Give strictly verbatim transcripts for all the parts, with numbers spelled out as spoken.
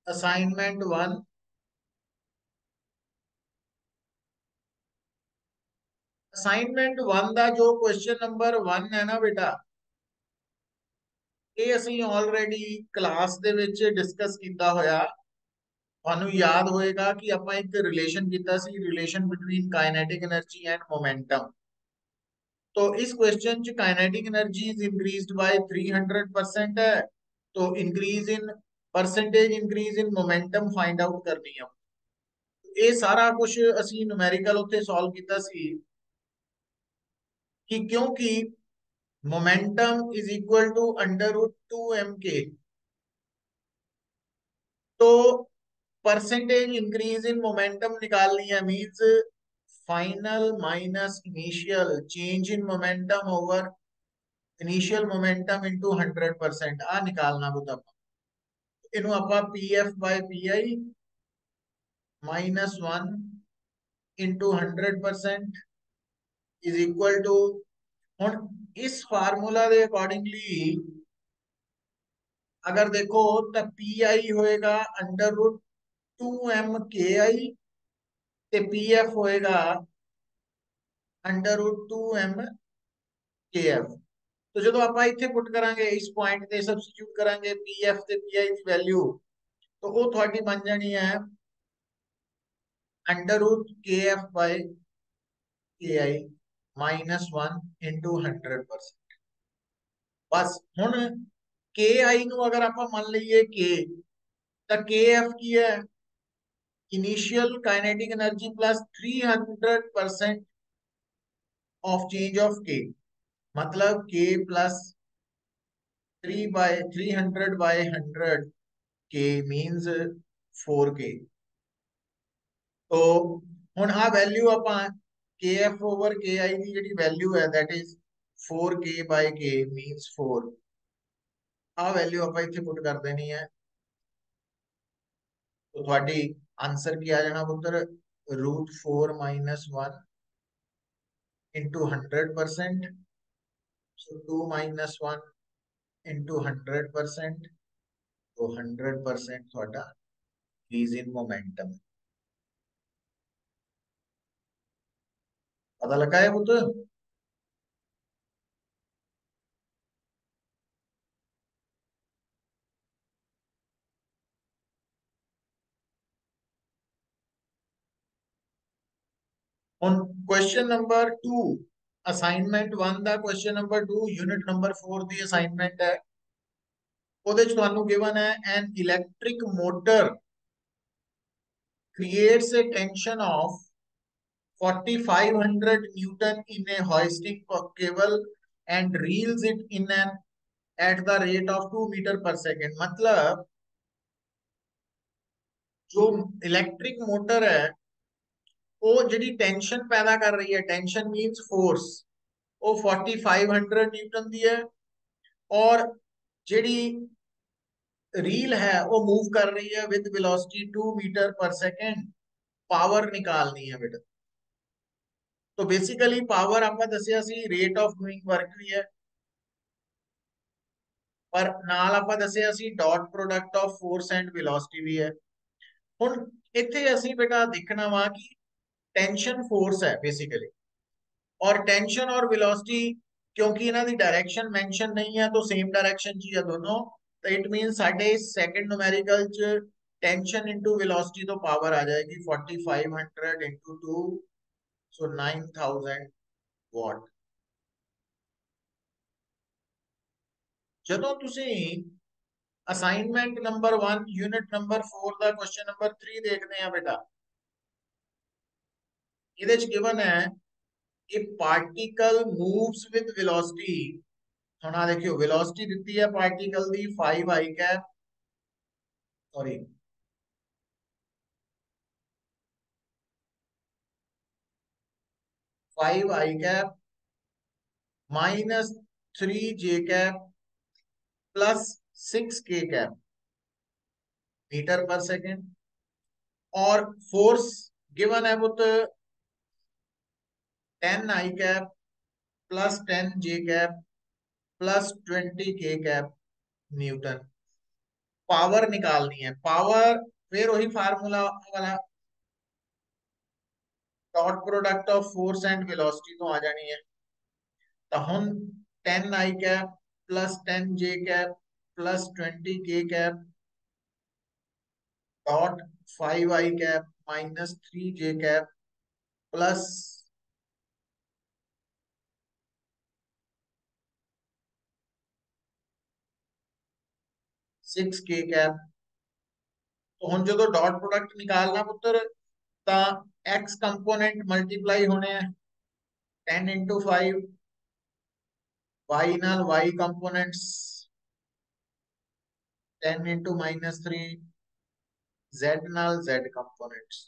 Assignment one assignment one का जो question number one है ना बेटा, ये ਅਸੀਂ ऑलरेडी क्लास ਦੇ ਵਿੱਚ डिस्कस ਕੀਤਾ ਹੋਇਆ। ਤੁਹਾਨੂੰ याद होएगा कि ਆਪਾਂ एक रिलेशन ਕੀਤਾ ਸੀ, relation between kinetic energy and momentum. तो इस क्वेश्चन च kinetic energy is increased by three hundred percent है। तो increase in percentage increase in momentum find out करनी है। ये सारा कुछ ਅਸੀਂ न्यूमेरिकल ਉੱਤੇ सॉल्व ਕੀਤਾ ਸੀ कि क्योंकि momentum is equal to under root two M K, तो परसेंटेज इंक्रीज इन मोमेंटम निकालनी है। Means final minus initial change in momentum over initial momentum into hundred percent आ निकालना बुता। इनू आपा P F by P I minus one into hundred percent is equal to. हुन इस फार्मूला के अकॉर्डिंगली अगर देखो तो पी आई होएगा under root two M K I, ते पी एफ होएगा under root two M K F. तो जो आप इतने पुट करांगे इस पॉइंट ते सब्सटीट्यूट करांगे पी एफ ते पी आई की वैल्यू, तो वो थोड़ी बन जानी है under root K F by K I minus one into hundred percent. बस हुन के आई नु अगर आप मान लीए के, तो के एफ की है initial kinetic energy plus three hundred percent of change of K, मतलब K plus three by three hundred by hundred K means four K. तो हुन आ वैल्यू आप के एफ ओवर के आई की जी वैल्यू है that is four K by K means four. आ value आप इतने पुट कर देनी है, तो थोड़ी आंसर की आ जाना पुत्र root four minus one into hundred percent. So two minus one into hundred percent, तो हंड्रेड परसेंट थोड़ा इंक्रीज इन मोमेंटम। पता लगा है पुत्र? on question number two assignment one ਦਾ question number two unit number four ਦੀ assignment ਹੈ। ਉਹਦੇ ਚ ਤੁਹਾਨੂੰ ਗਿਵਨ ਹੈ an electric motor creates a tension of forty-five hundred newton in a hoisting cable and reels it in an at the rate of two meter per second। मतलब जो electric motor है वो जी tension पैदा कर रही है, tension means force, वो forty five hundred newton दी है। और जी रील है वो मूव कर रही है with velocity two metre per second. Power निकालनी है बेटा। तो बेसिकली पावर आपका दसिया सी रेट ऑफ डूइंग वर्क भी है, पर नाल आपका दसिया सी dot product of force and velocity भी है। हुन इत्थे ਅਸੀਂ बेटा देखना वा कि टेंशन फोर्स है बेसिकली, और टेंशन और वेलोसिटी क्योंकि इन्हां दी डायरेक्शन मेंशन नहीं है तो सेम डायरेक्शन च ही है दोनों। तो इट मीन साडे सेकंड न्यूमेरिकल च टेंशन इनटू वेलोसिटी तो पावर आ जाएगी forty five hundred into two, so nine thousand watt. ਜਦੋਂ ਤੁਸੀਂ assignment number one unit number four ਦਾ क्वेश्चन नंबर थ्री देखते हैं बेटा, ਇਹਦੇ ਚ गिवन है कि पार्टिकल मूव्स विद वेलोसिटी। ਹੁਣ ਆ देखियो वेलोसिटी दी है पार्टिकल दी five I cap, sorry five I cap minus three J cap plus six K cap metre per second. और फोर्स गिवन है वो तो ten I cap plus ten J cap plus twenty K cap newton. Power निकालनी है। Power फिर वही formula वाला, dot product of force and velocity तो आ जानी है। तो हम ten I cap plus ten J cap plus twenty K cap dot five I cap minus three J cap plus six K cap. तो हम जो तो डॉट प्रोडक्ट निकालना पुत्र, ता एक्स कंपोनेंट मल्टीप्लाई होने हैं टेन इंटू फाइव, वाई नाल Y components ten into minus three, Z नाल Z components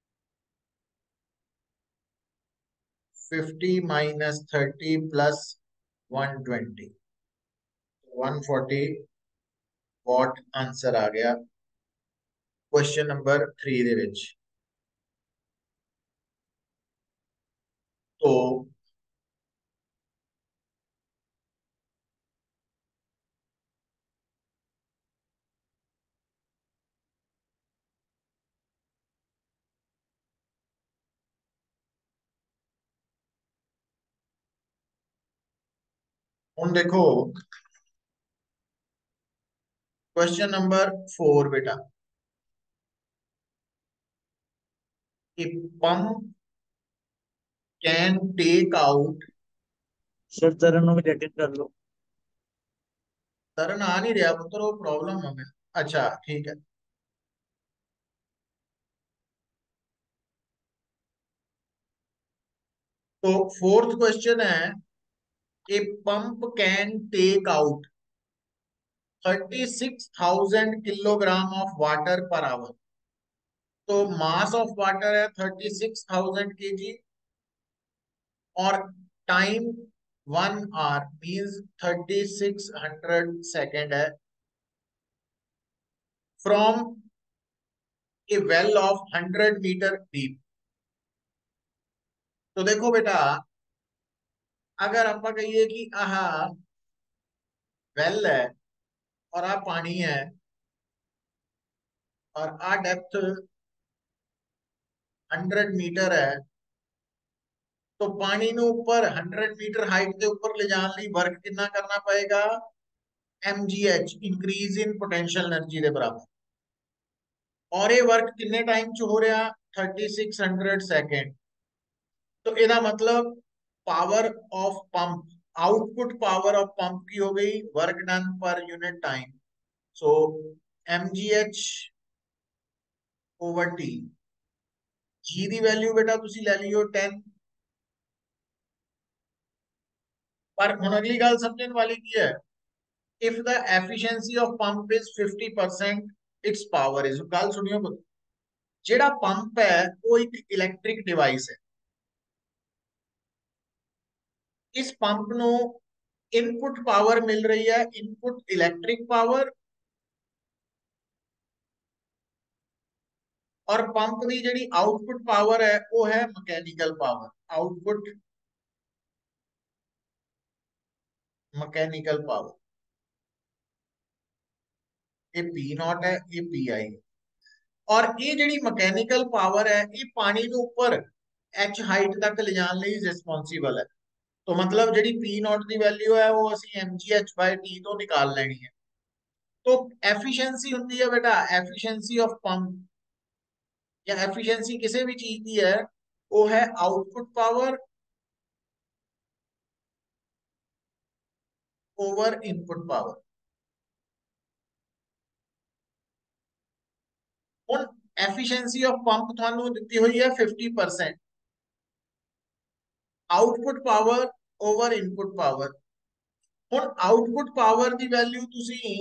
fifty minus thirty plus one twenty, one forty watt answer आ गया क्वेश्चन नंबर थ्री ਦੇ ਵਿੱਚ। तो हम देखो क्वेश्चन नंबर फोर बेटा, कि pump can take out. Sir तरन में अटेंड कर लो। तरन आ नहीं रहा पुत्र, वो प्रॉब्लम हमें। अच्छा ठीक है। तो फोर्थ क्वेश्चन है कि pump can take out thirty six thousand kilogram of water per hour. तो मास ऑफ वाटर है thirty six thousand K G, और time one hour means thirty six hundred second है, from a well of hundred metre deep. तो देखो बेटा, अगर आप कहिए कि आह वेल है और आ पानी है और आ डेप्थ हंड्रेड मीटर है, तो पानी ने ऊपर हंड्रेड मीटर हाइट के ऊपर ले जाने ਲਈ वर्क कितना करना पड़ेगा, M G H increase in potential energy के बराबर। और ये वर्क कितने टाइम च हो रहा, थर्टी सिक्स हंड्रेड सेकेंड। तो ਇਹਦਾ मतलब power of pump, output power of pump की हो गई work done per unit time. So M G H over T. G की वैल्यू बेटा तुसी ले लियो टेन। पर हुन अगली गल समझने वाली की है, if the efficiency of pump is fifty percent its power is. गल सुनियो पुत, जेड़ा पंप है वो एक इलेक्ट्रिक डिवाइस है। इस पंप नो इनपुट पावर मिल रही है, इनपुट इलेक्ट्रिक पावर, और पंप की जी आउटपुट पावर है वो है mechanical power. Output mechanical power, ये पी नॉट है, ये पी आई। और ये जी मैकेनिकल पावर है ये पानी के ऊपर एच हाइट तक ले जाने रिस्पॉन्सिबल है। तो मतलब जी पी नॉट की वैल्यू है वो असी M G H by T तो निकाल लेनी है। तो एफिशिएंसी होती है बेटा, एफिशिएंसी ऑफ पंप या एफिशिएंसी किसी भी चीज की है, वो है output power over input power. ਹੁਣ एफिशिएंसी ऑफ पंप थानू दी हुई है fifty percent, output power over input power. ਹੁਣ आउटपुट पावर की वैल्यू तुसी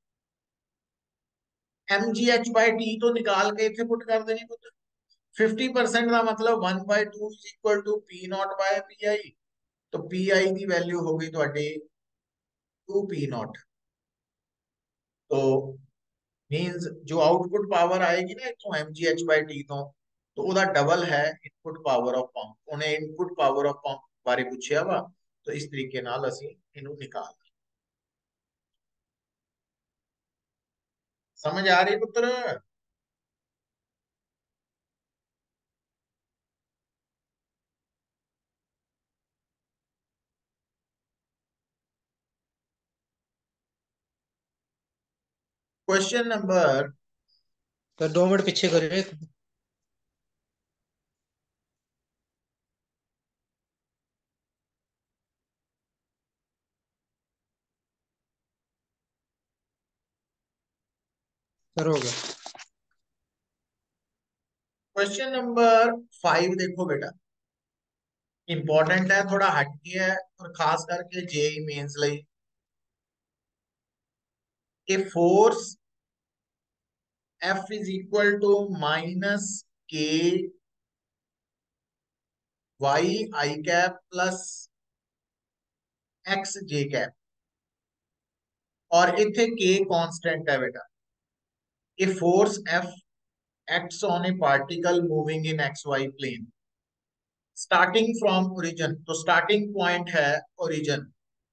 M G H by T तो निकाल के इतने पुट कर देनी पुट। फिफ्टी परसेंट का मतलब one by two is equal to P nought by P I. तो पी आई की वैल्यू हो गई थोड़ी टू पी नॉट। तो मींस जो आउटपुट पावर आएगी ना इतों M G H by T तो तो ਉਹਦਾ डबल है इनपुट पावर ऑफ पंप। उन्हें इनपुट पावर ऑफ पंप बारे पूछा वा, तो इस तरीके नाल ਅਸੀਂ ਇਹਨੂੰ निकाल समझ आ रही पुत्र? क्वेश्चन नंबर तो दो मिनट पीछे करिए। सर हो गया। क्वेश्चन नंबर फाइव देखो बेटा, इंपॉर्टेंट है, थोड़ा हटके है और खास करके जेई मेंस ਲਈ। A force F is equal to minus K Y I cap plus X J cap, और इथे K कांस्टेंट है बेटा। A force F acts on a particle moving in X Y plane starting from origin, तो starting point है origin।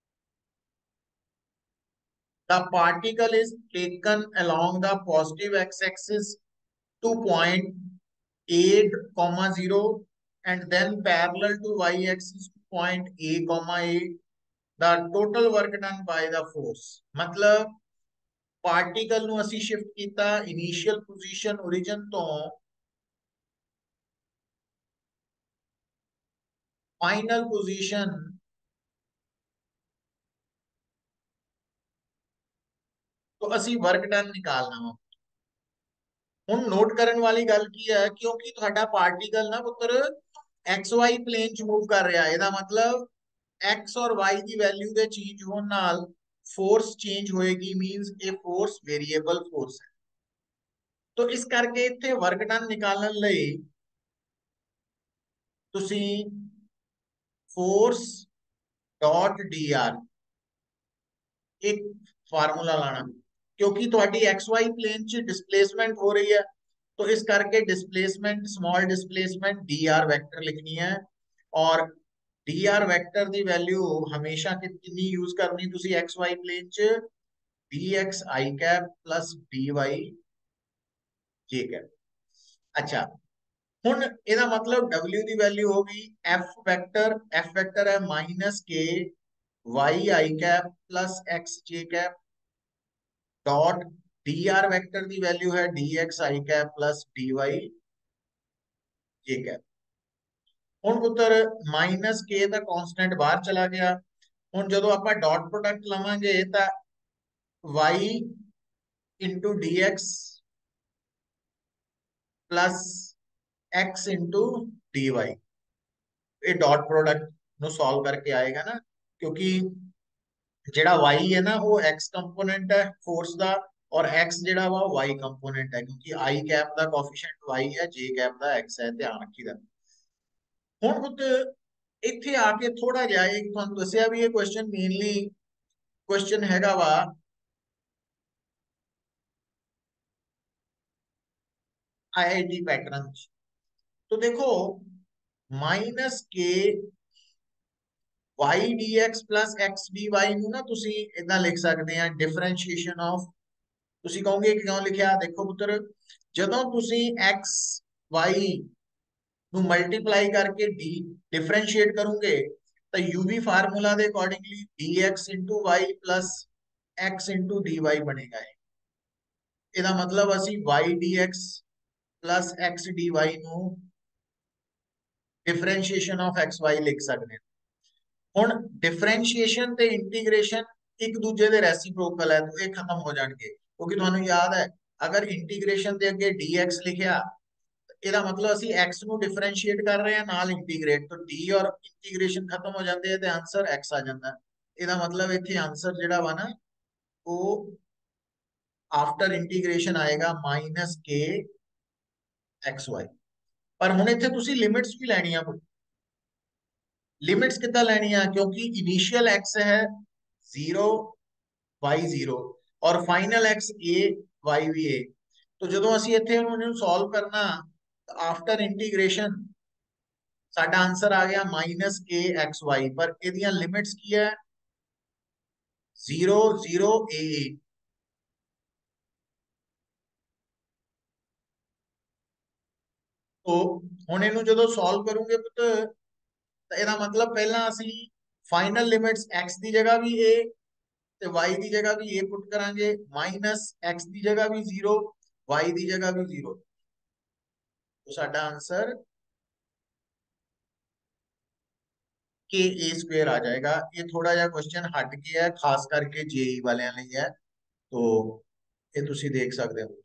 The particle is taken along the positive x-axis to point eight comma zero and then parallel to y-axis to point A comma A. The total work done by the force, मतलब particle ਨੂੰ ਅਸੀਂ shift ਕੀਤਾ initial position origin ਤੋਂ final position, तो ਅਸੀਂ work done निकालना वा। ਹੁਣ ਨੋਟ ਕਰਨ ਵਾਲੀ ਗੱਲ ਕੀ ਹੈ, ਕਿਉਂਕਿ ਤੁਹਾਡਾ ਪਾਰਟੀਕਲ ਨਾ ਪੁੱਤਰ एक्स वाई प्लेन ਚ मूव कर रहा है, ਇਹਦਾ मतलब एक्स और वाई ਦੀ ਵੈਲਿਊ ਦੇ ਚੇਂਜ ਹੋਣ ਨਾਲ फोर्स चेंज होएगी, मींस ਇਹ फोर्स वेरिएबल फोर्स है। तो इस करके ਇੱਥੇ वर्क डन निकालने ਲਈ ਤੁਸੀਂ फोर्स डॉट डी आर एक फार्मूला लाना, क्योंकि ਤੁਹਾਡੀ एक्स वाई प्लेन ਚ डिस्प्लेसमेंट हो रही है, तो इस करके displacement small displacement D R vector लिखनी है। और डी आर वैक्टर की वैल्यू हमेशा कितनी यूज करनी तुसी एक्स वाई प्लेन च, D X I cap plus D Y J cap. अच्छा, हुन ਇਹਦਾ मतलब W की वैल्यू होगी F वेक्टर, F वेक्टर है minus K Y I cap plus X J cap dot D R vector की value है D X I cap plus D Y J cap. ਹੁਣ ਪੁੱਤਰ ਮਾਈਨਸ ਕੇ ਦਾ ਕਾਂਸਟੈਂਟ ਬਾਹਰ ਚਲਾ ਗਿਆ। ਹੁਣ ਜਦੋਂ ਆਪਾਂ ਡਾਟ ਪ੍ਰੋਡਕਟ ਲਵਾਂਗੇ ਤਾਂ y into dx plus x into dy, ਇਹ ਡਾਟ ਪ੍ਰੋਡਕਟ ਨੂੰ ਸੋल्व करके आएगा ना, क्योंकि ਜਿਹੜਾ y है ना वो x कंपोनेंट है फोर्स ਦਾ, और x ਜਿਹੜਾ ਵਾ y कंपोनेंट है, क्योंकि i कैप ਦਾ ਕੋਐਫੀਸ਼ੀਐਂਟ y है, j कैप ਦਾ x है, ध्यान रखीदा। ਹੁਣ ਪੁੱਤ ਇੱਥੇ ਆ ਕੇ ਥੋੜਾ ਜਿਹਾ ਇੱਕ ਤੁਹਾਨੂੰ ਦੱਸਿਆ ਵੀ ਇਹ ਕੁਐਸਚਨ ਮੇਨਲੀ क्वेश्चन हैगा वा आईआईटी पैटर्न। तो देखो minus K Y D X plus X D Y ना तुसी इतना लिख सकते हैं डिफरेंशिएशन ऑफ। तुसी कहोगे कि क्यों लिखा, देखो पुत्र जदों तुसी एक्स वाई ਨੂੰ ਮਲਟੀਪਲਾਈ ਕਰਕੇ डी डिफरेंशिएट करोगे तो यूवी फार्मूला ਦੇ accordingly dx y plus x dy बनेगा। ਇਹਦਾ मतलब ਅਸੀਂ y dx plus x dy ਨੂੰ डिफरेंशिएशन ऑफ एक्स वाई लिख सकते हैं। ਹੁਣ डिफरेंशिएशन ਤੇ इंटीग्रेशन ਇੱਕ ਦੂਜੇ ਦੇ ਰੈਸਿਪਰੋਕਲ ਹੈ, तो ਇਹ ਖਤਮ ਹੋ ਜਾਣਗੇ, ਕਿਉਂਕਿ ਤੁਹਾਨੂੰ ਯਾਦ ਹੈ अगर इंटीग्रेशन ਦੇ ਅੱਗੇ dx ਲਿਖਿਆ ਇਹਦਾ मतलब ਅਸੀਂ x ਨੂੰ डिफरेंशिएट कर रहे हैं नाल इंटीग्रेट, तो d और इंटीग्रेशन खत्म हो जाते हैं तो आंसर x आ जाता है। ਇਹਦਾ मतलब ਇੱਥੇ आंसर ਜਿਹੜਾ ਵਾ ਨਾ ਉਹ आफ्टर इंटीग्रेशन आएगा माइनस के एक्स वाई। पर ਹੁਣ ਇੱਥੇ ਤੁਸੀਂ लिमिट्स भी ਲੈਣੀ ਆ। लिमिट्स कितना ਲੈਣੀ ਆ, क्योंकि इनिशियल x है जीरो वाई जीरो और फाइनल x a y भी a। तो ਜਦੋਂ ਅਸੀਂ ਇੱਥੇ ਉਹਨੂੰ ਸੋल्व करना आफ्टर इंटीग्रेशन साडा आंसर आ गया माइनस के एक्स वाई, पर ਇਹਦੀਆਂ लिमिट्स की है जीरो जीरो ए ए। तो ਹੁਣ ਇਹਨੂੰ ਜਦੋਂ ਸੋਲਵ ਕਰੋਗੇ ਪੁੱਤ ਤਾਂ ਇਹਦਾ ਮਤਲਬ ਪਹਿਲਾਂ ਅਸੀਂ ਫਾਈਨਲ ਲਿਮਿਟਸ x ਦੀ ਜਗ੍ਹਾ ਵੀ a ਤੇ y ਦੀ ਜਗ੍ਹਾ ਵੀ a ਪੁੱਟ ਕਰਾਂਗੇ ਮਾਈਨਸ x ਦੀ ਜਗ੍ਹਾ ਵੀ zero y ਦੀ ਜਗ੍ਹਾ ਵੀ zero तो साडा आंसर के ए स्क्वेयर आ जाएगा। ये थोड़ा जा क्वेश्चन हट गया है, खास करके जेई वालियां ਲਈ है, तो ये तुसी देख सकते हो।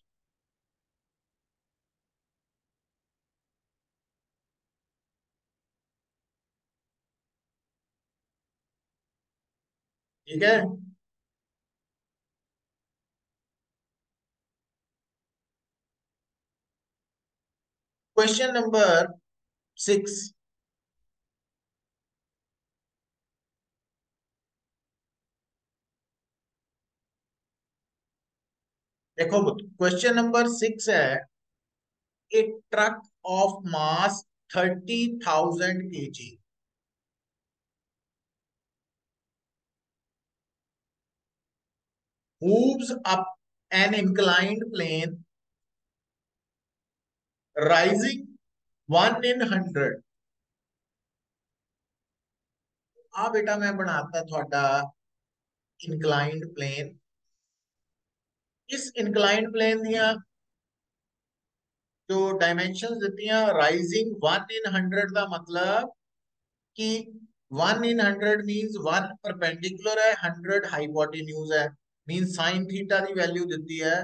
ठीक है, क्वेश्चन नंबर सिक्स। देखो क्वेश्चन नंबर सिक्स है, a truck of mass thirty thousand K G moves up an inclined plane rising one in hundred। आ बेटा मैं बनाता थोड़ा inclined plane। इस inclined plane दिया जो डायमेंशंस देती हैं राइजिंग वन इन हंड्रेड का मतलब कि one in hundred means one perpendicular है, हंड्रेड हाइपोटेन्यूज है, मींस साइन थीटा की वैल्यू देती है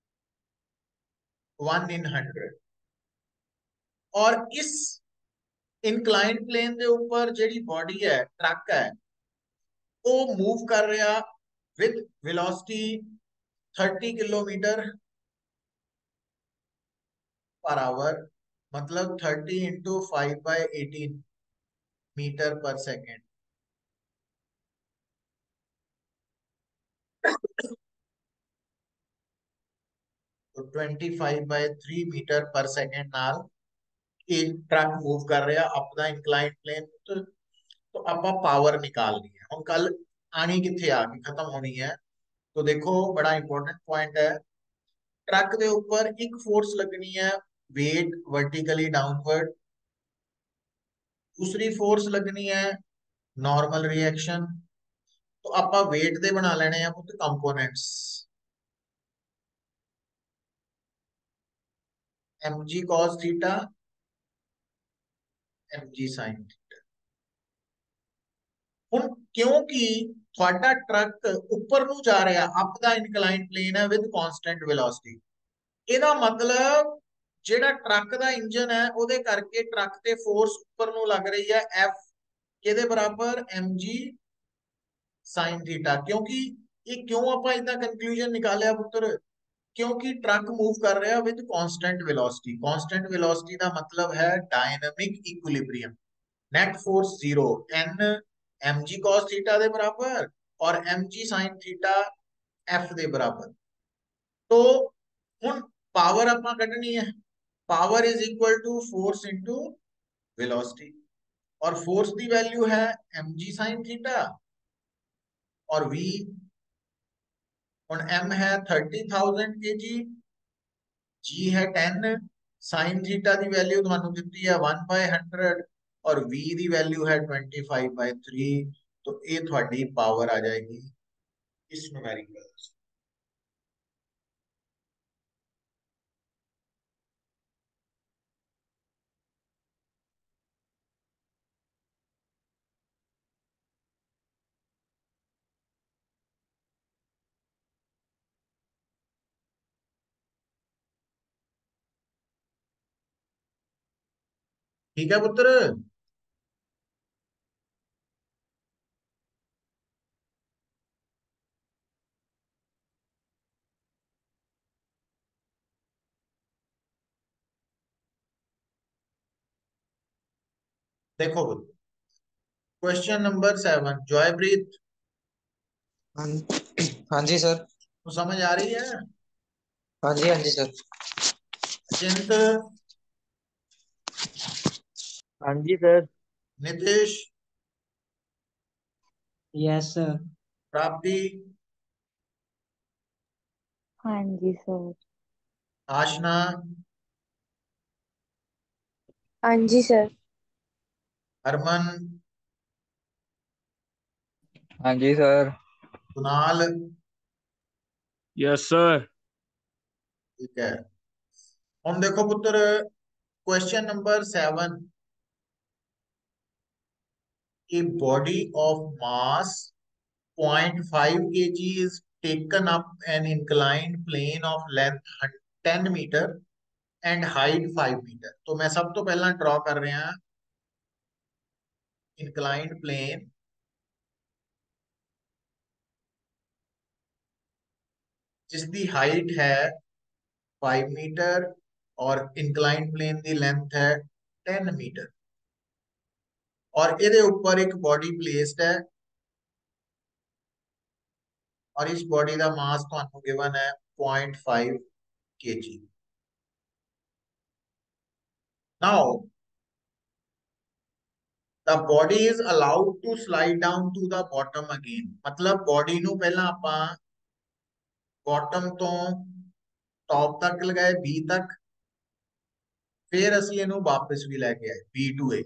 वन इन हंड्रेड। और इस इंक्लाइंड प्लेन के ऊपर जेडी बॉडी है ट्रक है वो मूव कर रहा with velocity thirty kilometre per hour, मतलब thirty into five by eighteen metre per second. तो twenty five by three metre per second नाल ये ट्रक मूव कर रहा अप द इंक्लाइंड प्लेन। तो, तो आप पावर निकालनी है हम कल आनी कितने आ गई खत्म होनी है। तो देखो बड़ा इंपॉर्टेंट पॉइंट है, ट्रक के ऊपर एक फोर्स लगनी है वेट वर्टिकली डाउनवर्ड, दूसरी फोर्स लगनी है नॉर्मल रिएक्शन। तो आप वेट दे बना लेने हैं पुत components, M G cos theta M G sine theta. ਹੁਣ ਕਿਉਂਕਿ ਤੁਹਾਡਾ ਟਰੱਕ ਉੱਪਰ ਨੂੰ ਜਾ ਰਿਹਾ ਅਪ ਦਾ ਇਨਕਲਾਈਨ ਪਲੇਨ ਹੈ ਵਿਦ ਕਨਸਟੈਂਟ ਵੈਲੋਸਿਟੀ, ਇਹਦਾ ਮਤਲਬ ਜਿਹੜਾ ਟਰੱਕ ਦਾ ਇੰਜਨ ਹੈ ਉਹਦੇ ਕਰਕੇ ਟਰੱਕ ਤੇ ਫੋਰਸ ਉੱਪਰ ਨੂੰ ਲੱਗ ਰਹੀ ਹੈ F ਕਿਹਦੇ ਬਰਾਬਰ mg sin थीटा। क्योंकि ये क्यों आप इतना कंक्लूजन निकालिया पुत्र, क्योंकि ट्रक मूव कर रहा है with constant velocity. Constant velocity का मतलब है dynamic equilibrium. Net force zero, N M G cos theta दे बराबर और M G sine theta F दे बराबर। तो हुन पावर अपना कढ़नी है, power is equal to force into velocity, और फोर्स की वैल्यू है एम जी साइन थीटा और v और m है thirty thousand K G, g है टेन, साइन थीटा की वैल्यू थानू दी है वन बाय हंड्रेड और v की वैल्यू है ट्वेंटी फाइव बाय थ्री। तो ये थोड़ी पावर आ जाएगी इस न्यूमेरिकल। ठीक है पुत्र, देखो क्वेश्चन नंबर सेवन जॉयप्रीत, हाँ हाँ जी सर। तो समझ आ रही है? हाँ जी हाँ जी सर। अचिंत, हाँ जी sir. Nitesh, yes sir. Prapti, हाँ जी सर। आशना, हाँ जी सर। हरमन, हाँ जी सर। Kunal, yes sir. ठीक है। हम देखो पुत्र, question number seven, a body of mass zero point five kilograms is taken up an inclined plane of length ten meter and height five meter। तो मैं सब तो पहला ड्रॉ कर रहे हैं इंक्लाइंड प्लेन जिसकी हाइट है फाइव मीटर और इंक्लाइंड प्लेन की लेंथ है टेन मीटर और ਇਹਦੇ ਉੱਪਰ ਇੱਕ ਬੋਡੀ ਪਲੇਸਡ ਹੈ और इस बॉडी का मास ਤੁਹਾਨੂੰ गिवन है zero point five kg। Now the body is allowed to slide down to the bottom again। मतलब बॉडी ਨੂੰ ਪਹਿਲਾਂ ਆਪਾਂ बॉटम ਤੋਂ टॉप तक ਲਗਾਏ B तक, फिर ਅਸੀਂ ਇਹਨੂੰ वापस भी लेके आए B to A।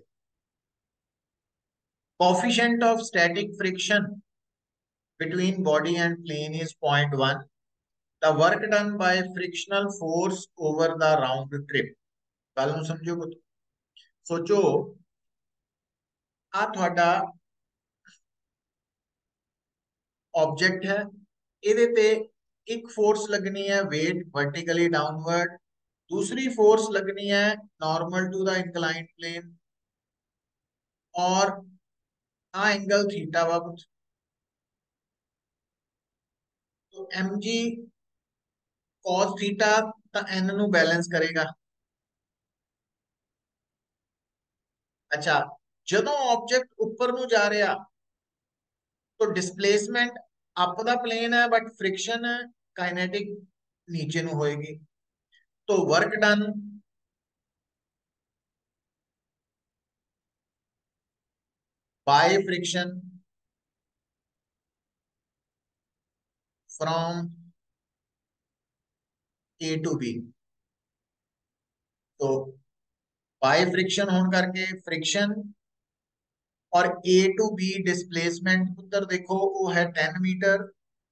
coefficient of static friction between body and plane is zero point one। the work done by frictional force over the round trip। ਗੱਲ ਨੂੰ ਸਮਝੋ ਪੁੱਤ। ਸੋਚੋ ਆ ਤੁਹਾਡਾ ऑब्जेक्ट है, ਇਹਦੇ ਤੇ एक फोर्स लगनी है वेट वर्टिकली डाउनवर्ड, दूसरी फोर्स लगनी है normal to the inclined plane और आ एंगल थीटा वा कुछ। तो एम जी कॉस थीटा तो एन नु बैलेंस करेगा। अच्छा, ਜਦੋਂ ऑब्जेक्ट ऊपर नु जा रहा तो डिस्प्लेसमेंट अप दा प्लेन है बट फ्रिक्शन काइनेटिक नीचे नु होएगी। तो work done by friction from A to B. तो बाय फ्रिक्शन होने करके फ्रिक्शन और ए टू बी डिस्प्लेसमेंट उधर देखो वो है टेन मीटर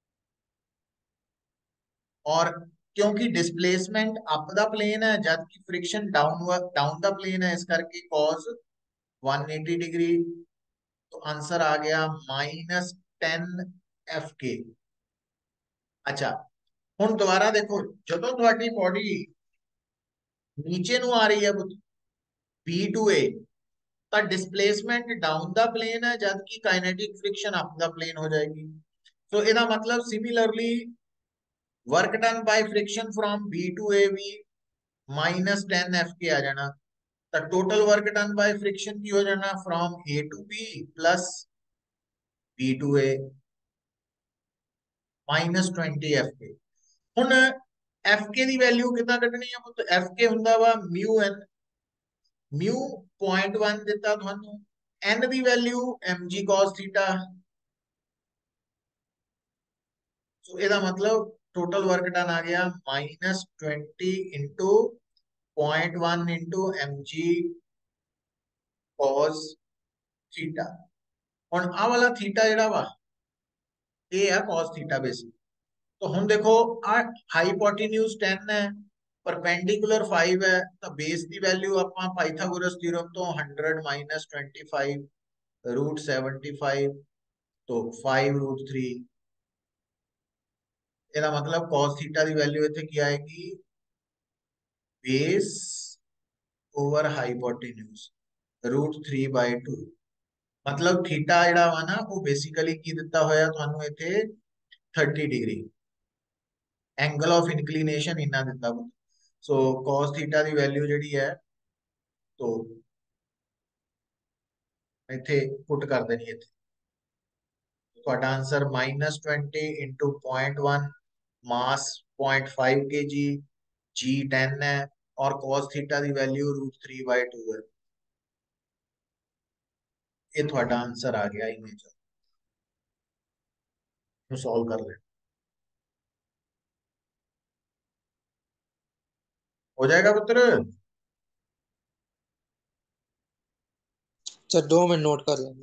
और क्योंकि डिस्प्लेसमेंट अप द प्लेन है जबकि friction down down the plane है इस करके कॉस वन एटी डिग्री। तो आंसर आ गया माइनस टेन एफ के। अच्छा, हुन दोबारा देखो, जो थोड़ी बॉडी नीचे नु आ रही है बी टू ए तो डिस्प्लेसमेंट डाउन द प्लेन है जबकि kinetic friction up the plane हो जाएगी। तो इसका मतलब similarly work done by friction from B to A भी माइनस टेन एफ के आ जाना। तो total work done by friction की हो जाना from A to B plus B to A minus twenty F K. हुन एफ के दी value कितना कटनी है? तो एफ के हुंदा वा mu N, mu point one दिता थानू, एन दी value M G cos theta. तो ਇਹਦਾ मतलब टोटल वर्क डन आ गया minus twenty into point one into M G cos theta. और आ वाला थीटा जेड़ा वा ये है कॉस थीटा बेसिक। तो हम देखो आ हाइपोटेन्यूज टेन है, परपेंडिकुलर फाइव है, तो बेस की वैल्यू अपना पाइथागोरस थ्योरम तो hundred minus twenty five root seventy five तो फाइव रूट थ्री। ਇਹਦਾ मतलब cos थीटा की वैल्यू इतने की आएगी base over hypotenuse root three by two. मतलब थीटा ਜਿਹੜਾ ਵਾ ਨਾ ਉਹ बेसिकली की ਦਿੱਤਾ ਹੋਇਆ ਤੁਹਾਨੂੰ ਇੱਥੇ thirty degree angle of inclination इन्ना ਦਿੱਤਾ ਵਾ। सो cos थीटा की वैल्यू ਜਿਹੜੀ है तो ਇੱਥੇ पुट कर देनी ਇੱਥੇ। ਤੁਹਾਡਾ answer minus twenty into point one mass point five K G G ten है और cos थीटा की value root three by two है। ये थोड़ा आंसर आ गया इमेज सॉल्व कर ले हो जाएगा पुत्र। अच्छा दो मिनट नोट कर लेंगे।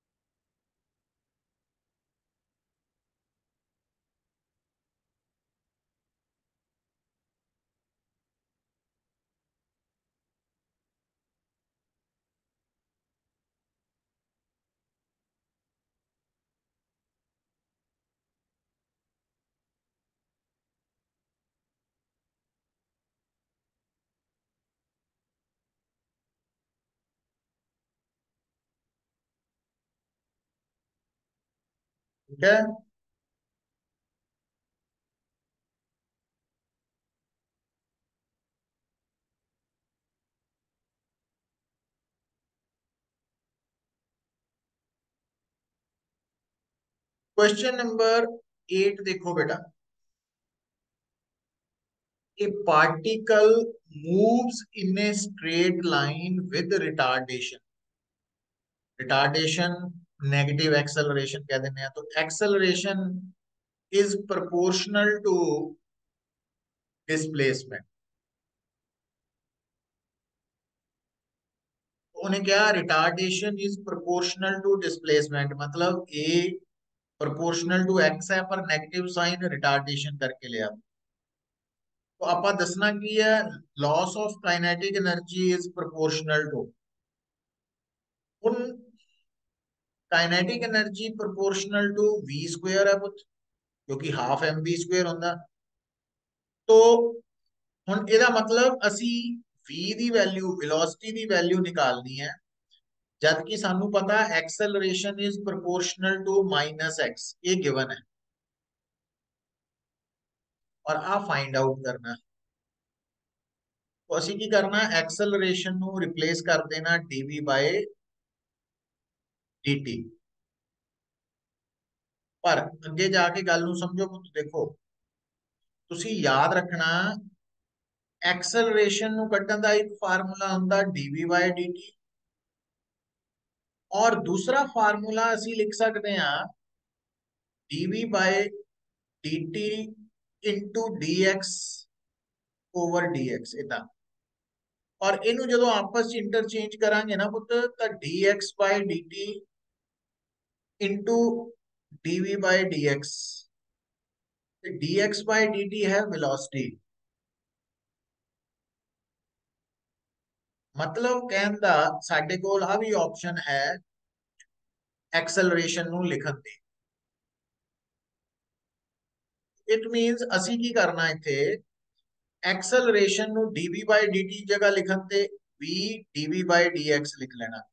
ठीक है। क्वेश्चन नंबर एट देखो बेटा। A particle moves in a straight line with retardation. Retardation negative acceleration कह देते हैं, तो acceleration is proportional to displacement. तो उन्हें क्या, retardation is proportional to displacement, मतलब ए प्रोपोर्शनल टू एक्स है पर नेगेटिव साइन रिटार्डेशन करके लिया। तो आप दसना की है loss of kinetic energy is proportional to, उन kinetic energy proportional to V square है पुत, जो कि हाफ एम वी स्क्वायर होता। तो हुन ਇਹਦਾ मतलब ਅਸੀਂ v ਦੀ ਵੈਲਿਊ ਵੈਲੋਸਿਟੀ ਦੀ ਵੈਲਿਊ ਨਿਕਾਲਣੀ ਹੈ, जद कि सानू पता acceleration is proportional to minus X, ये गिवन है और आ फाइंड आउट करना है। तो असी की करना, एक्सेलरेशन नु रिप्लेस कर देना डीवी बाय dt। पर अगे जाके गल नु समझो पुत, देखो तुसी याद रखना एक्सेलरेशन नु कड्ढण दा एक फार्मूला हुंदा डीवी बाय dt, और दूसरा फार्मूला असी लिख सकते हैं D V by dt into D X over D X इतना। और इनू जो आपस इंटरचेंज करांगे ना पुत, तो d x by d t into dv by d x, d x by d t है वेलोसिटी। मतलब कहना साडे कोल आ भी ऑप्शन है एक्सेलरेशन नु लिखन दी। इट मीन्स असी की करना इथे एक्सेलरेशन नु डीवी बाय डी टी जगह लिखन ते v dv by d x लिख लेना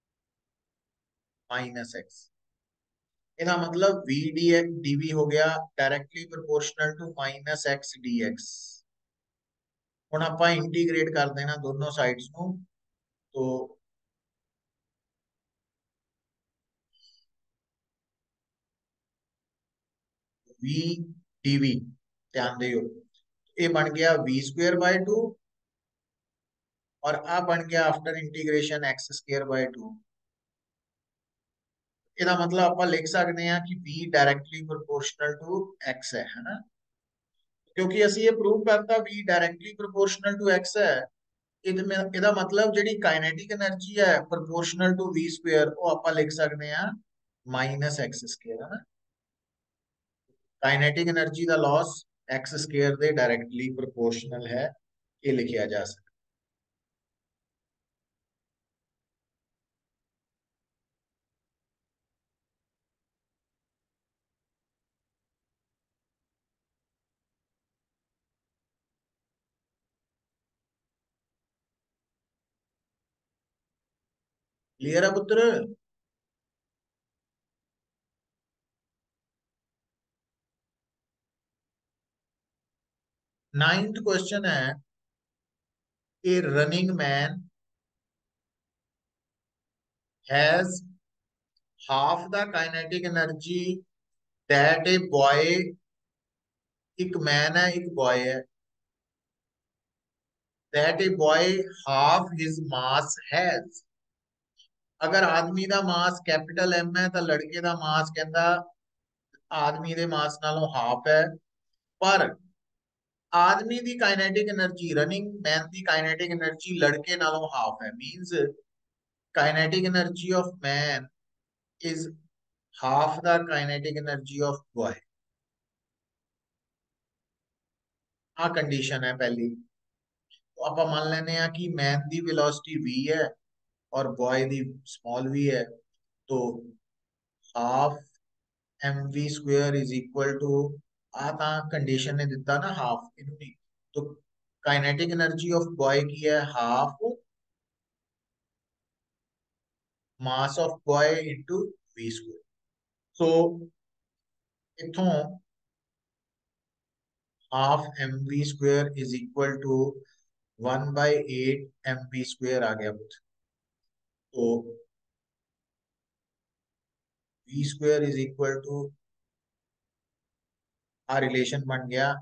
माइनस एक्स। इसका मतलब वी डी एक्स डीवी हो गया directly proportional to minus x d x. हुण आपां इंटीग्रेट कर देना दोनों साइड्स को, तो वी डीवी ध्यान दियो, ये बन गया वी स्क्वायर बाय टू और आ बन गया after integration x square by two. इसका मतलब आप लिख सकते हैं कि v directly proportional to x है है ना, क्योंकि असि ये प्रूव करता v directly proportional to x है। ਇਹਦਾ मतलब ਜਿਹੜੀ काइनेटिक एनर्जी है प्रोपोर्शनल टू v स्क्वायर, वो आप लिख सकते हैं माइनस एक्स स्क्वायर है ना। काइनेटिक एनर्जी का लॉस एक्स स्क्वायर दे डायरेक्टली प्रोपोर्शनल है, ये लिखा जा सकता। क्लियर है पुत्र? नाइन्थ क्वेश्चन है, a running man has half the kinetic energy that a boy, एक मैन है एक बॉय है, that a boy half his mass has. अगर आदमी का मास कैपिटल एम है तो लड़के का मास कहता आदमी के मास नालों हाफ है, पर आदमी की काइनेटिक एनर्जी रनिंग मैन की काइनेटिक एनर्जी लड़के नालों हाफ है। Means kinetic energy of man is half the kinetic energy of boy. आ कंडीशन है पहली। तो आप मान लेने हैं कि मैन दी वेलोसिटी v है और बॉय दी स्मॉल v है। तो half m v square is equal to आ ता कंडीशन ने दिता ना हाफ इनू नहीं। तो काइनेटिक एनर्जी ऑफ बॉय की है half mass of boy into v square. So इथों half m v square is equal to one by eight m v square आ गया कुछ। तो v square is equal to आ रिलेशन बन गया।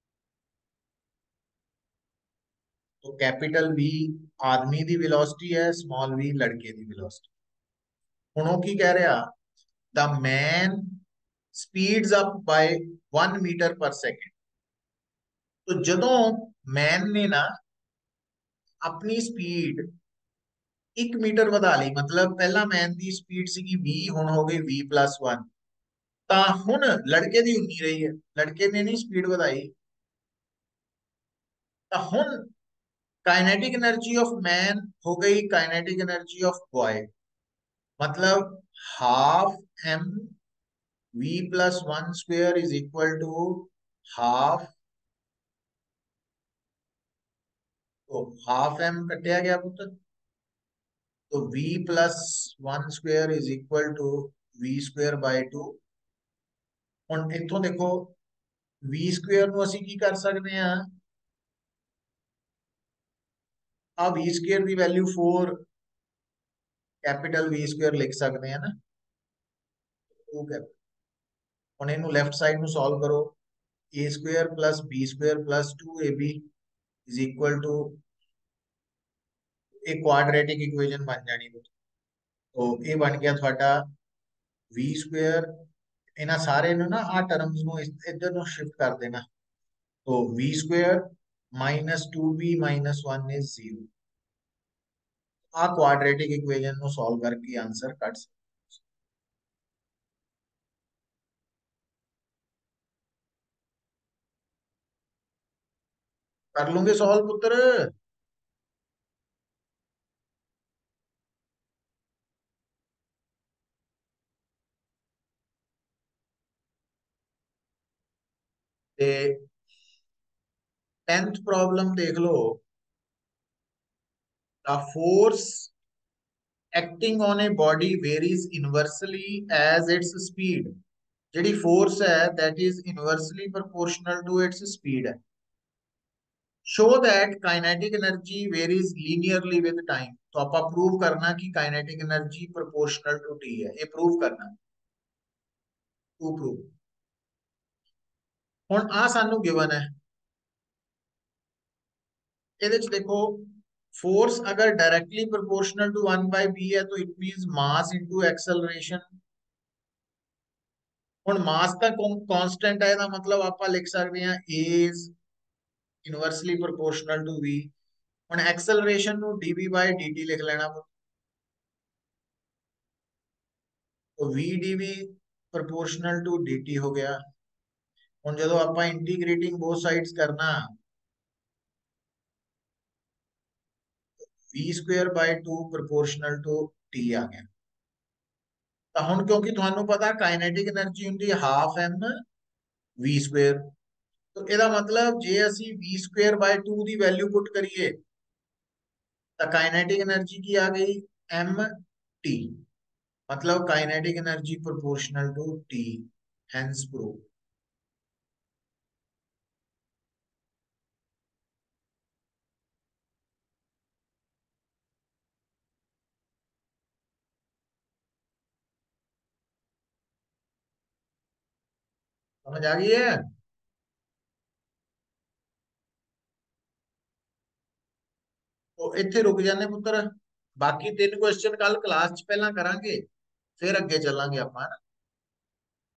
तो कैपिटल वी आदमी दी वेलोसिटी है, स्मॉल वी लड़के दी वेलोसिटी। हुण वो की कह रहा, the man speeds up by one metre per second. तो जदों मैन ने ना अपनी स्पीड एक मीटर ਵਧਾ ਲਈ, मतलब पहला मैन दी स्पीड सी v ਹੁਣ हो गई v प्लस वन। ਤਾਂ ਹੁਣ लड़के ਦੀ उन्नी रही है, लड़के ने नहीं स्पीड ਵਧਾਈ। ਤਾਂ ਹੁਣ काइनेटिक एनर्जी ऑफ मैन हो गई काइनेटिक एनर्जी ऑफ बॉय, मतलब half m v plus one square is equal to half. तो हाफ एम कटिया गया पुत्र, तो v plus one square is equal to v square by two. ਹੁਣ ਇੱਥੋਂ देखो v स्क्वेयर ਨੂੰ ਅਸੀਂ ਕੀ ਕਰ ਸਕਦੇ ਹਾਂ, ਆ v स्क्वेयर ਦੀ value four capital v square लिख सकते हैं ना। Two capital. ਹੁਣ ਇਹਨੂੰ ਲੈਫਟ ਸਾਈਡ ਨੂੰ ਸੋਲਵ ਕਰੋ, a square plus b square plus two a b is equal to एक क्वाड्रेटिक इक्वेशन बन जानी। तो ये बन गया थोड़ा v स्क्वेयर। इन्हां सारे नु ना आ टर्म्स नु इस- इधर नु शिफ्ट कर देना। तो v square minus two b minus one is zero. आ क्वाड्रेटिक इक्वेशन नु सॉल्व करके आंसर कट सकते। कर लूंगे सॉल्व पुत्र। ते टेंथ प्रॉब्लम देख लो। The force acting on a body varies inversely as its speed. ਜਿਹੜੀ फोर्स है that is inversely proportional to its speed है। Show that kinetic energy varies linearly with time. तो आप प्रूव करना कि kinetic energy proportional to T है, ये prove करना। To prove. ਹੁਣ ਆ ਸਾਨੂੰ गिवन है, ਇਹਦੇ ਚ देखो फोर्स अगर directly proportional to one by b है तो it means mass into acceleration. ਹੁਣ मास ਤਾਂ कांस्टेंट है, ਇਹਦਾ मतलब ਆਪਾਂ ਲਿਖ ਸਕਦੇ ਹਾਂ a is inversely proportional to v। ਹੁਣ एक्सेलरेशन ਨੂੰ dv by dt ਲਿਖ ਲੈਣਾ। तो v dv proportional to dt हो गया। ਹੁਣ ਜਦੋਂ ਆਪਾਂ ਇੰਟੀਗ੍ਰੇਟਿੰਗ बोथ साइड्स करना, v square by two proportional to t आ गया। ਤਾਂ ਹੁਣ ਕਿਉਂਕਿ ਤੁਹਾਨੂੰ ਪਤਾ ਕਾइनेटिक एनर्जी ਹੁੰਦੀ हाफ m v स्क्वायर। तो ਇਹਦਾ मतलब ਜੇ ਅਸੀਂ v स्क्वायर बाय टू ਦੀ ਵੈਲਿਊ ਪੁੱਟ ਕਰੀਏ ਤਾਂ काइनेटिक एनर्जी की आ गई m t, मतलब kinetic energy proportional to t। Hence prove. समझ आ गई है। तो ਇੱਥੇ रुक जाने पुत्र। बाकी तीन क्वेश्चन कल क्लास च पहला करांगे, फिर अगे चलांगे ਆਪਾਂ।